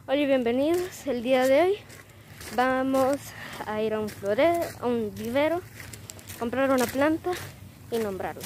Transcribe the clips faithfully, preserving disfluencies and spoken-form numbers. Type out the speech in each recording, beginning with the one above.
Hola y bienvenidos. El día de hoy vamos a ir a un florero, a un vivero, comprar una planta y nombrarla.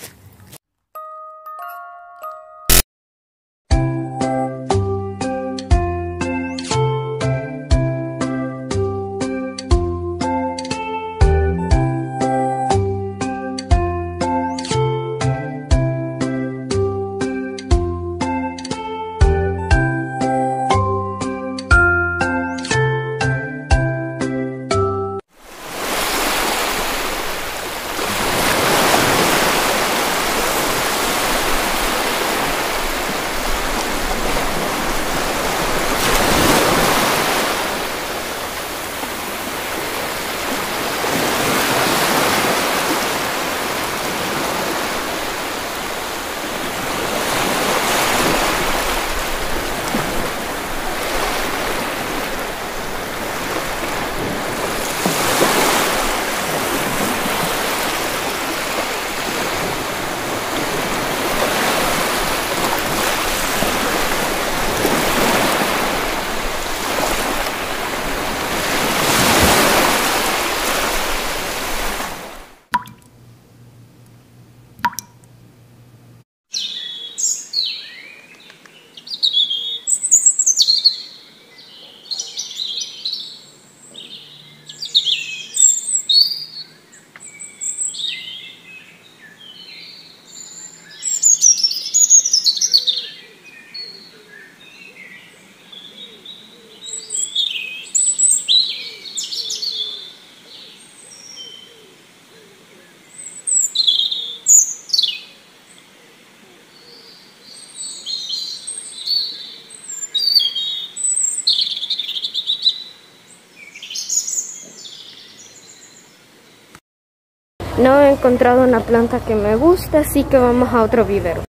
No he encontrado una planta que me guste, así que vamos a otro vivero.